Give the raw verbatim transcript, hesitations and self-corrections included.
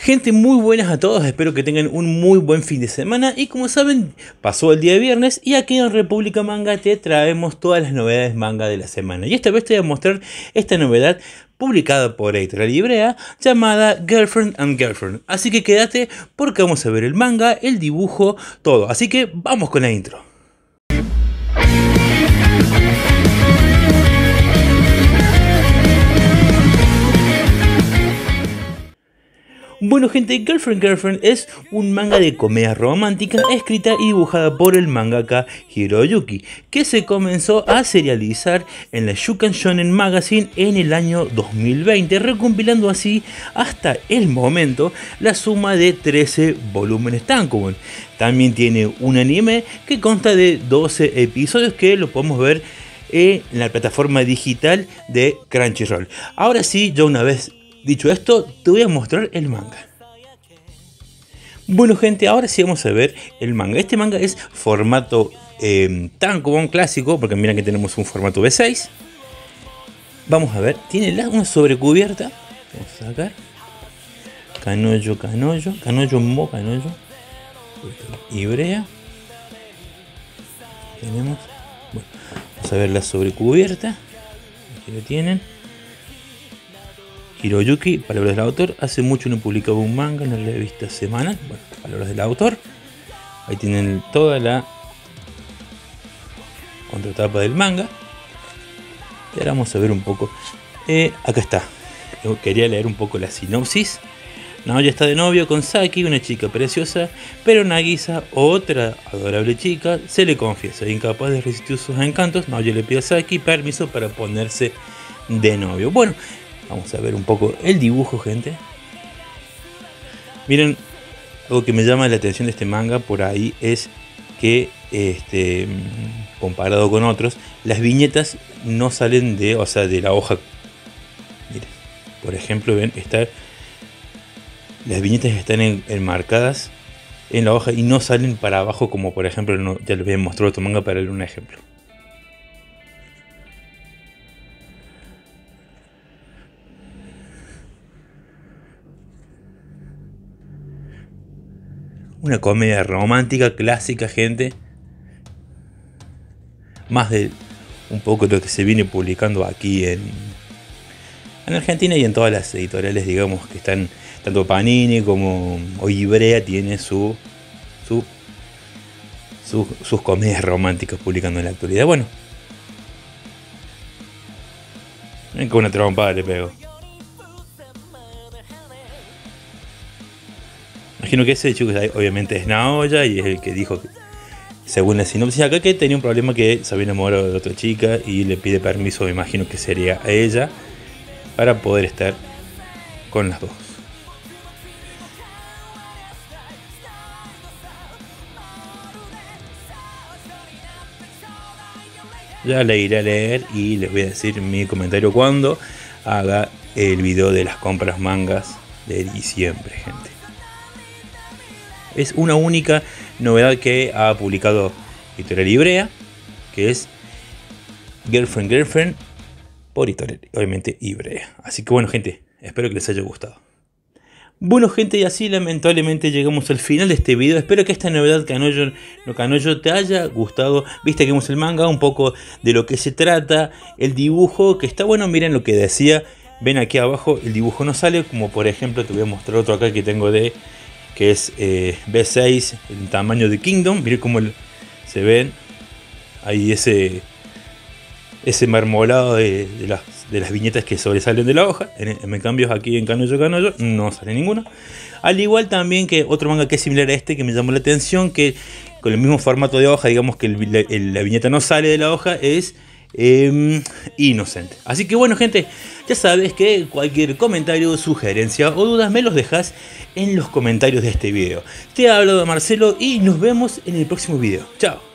Gente, muy buenas a todos, espero que tengan un muy buen fin de semana y como saben, pasó el día de viernes y aquí en República Manga te traemos todas las novedades manga de la semana. Y esta vez te voy a mostrar esta novedad publicada por Editorial Ibrea llamada Girlfriend and Girlfriend. Así que quédate porque vamos a ver el manga, el dibujo, todo. Así que vamos con la intro. Bueno gente, Girlfriend Girlfriend es un manga de comedia romántica escrita y dibujada por el mangaka Hiroyuki, que se comenzó a serializar en la Shukan Shonen Magazine en el año dos mil veinte, recompilando así hasta el momento la suma de trece volúmenes tankobon. También tiene un anime que consta de doce episodios que lo podemos ver en la plataforma digital de Crunchyroll. Ahora sí, ya una vez dicho esto, te voy a mostrar el manga. Bueno gente, ahora sí vamos a ver el manga. Este manga es formato eh, tankobon clásico, porque miren que tenemos un formato B seis. Vamos a ver, tiene una sobrecubierta. Vamos a sacar. Kanojo, Kanojo, Kanojo Mo, Kanojo. Ibrea. Tenemos. Bueno, vamos a ver la sobrecubierta. Aquí lo tienen. Hiroyuki, palabras del autor, hace mucho no publicaba un manga en la revista semanal. Bueno, palabras del autor. Ahí tienen toda la contratapa del manga. Y ahora vamos a ver un poco. Eh, acá está. Yo quería leer un poco la sinopsis. Naoya está de novio con Saki, una chica preciosa, pero Nagisa, otra adorable chica, se le confiesa. Incapaz de resistir sus encantos, Naoya le pide a Saki permiso para ponerse de novio. Bueno, vamos a ver un poco el dibujo, gente. Miren, algo que me llama la atención de este manga por ahí es que, este, comparado con otros, las viñetas no salen de, o sea, de la hoja. Miren, por ejemplo, ven, está, las viñetas están en, enmarcadas en la hoja y no salen para abajo, como por ejemplo, no, ya les voy a mostrar otro manga para leer un ejemplo. Una comedia romántica clásica, gente. Más de un poco de lo que se viene publicando aquí en, en Argentina y en todas las editoriales, digamos, que están, tanto Panini como o Ibrea tiene su, su, su, sus comedias románticas publicando en la actualidad. Bueno, ven con una trompada le pego. Imagino que ese chico obviamente es Naoya y es el que dijo, que, según la sinopsis acá, que tenía un problema, que se había enamorado de otra chica y le pide permiso, me imagino que sería a ella, para poder estar con las dos. Ya la iré a leer y les voy a decir mi comentario cuando haga el video de las compras mangas de diciembre, gente. Es una única novedad que ha publicado Editorial Ibrea, que es Girlfriend Girlfriend por Editorial, obviamente, Ibrea. Así que bueno, gente, espero que les haya gustado. Bueno, gente, y así lamentablemente llegamos al final de este video. Espero que esta novedad Kanojo no Kanojo te haya gustado. Viste que vemos el manga, un poco de lo que se trata, el dibujo, que está bueno. Miren lo que decía, ven aquí abajo, el dibujo no sale, como por ejemplo, te voy a mostrar otro acá que tengo de... que es eh, B seis, el tamaño de Kingdom. Miren cómo el, se ven ahí ese ese marmolado de, de, las, de las viñetas que sobresalen de la hoja. En, en cambio aquí en Kanojo Kanojo no sale ninguno. Al igual también que otro manga que es similar a este, que me llamó la atención, que con el mismo formato de hoja, digamos que el, el, la viñeta no sale de la hoja, es Eh, Innocent. Así que bueno, gente, ya sabes que cualquier comentario, sugerencia o dudas me los dejas en los comentarios de este video. Te ha hablado Marcelo y nos vemos en el próximo video. Chao.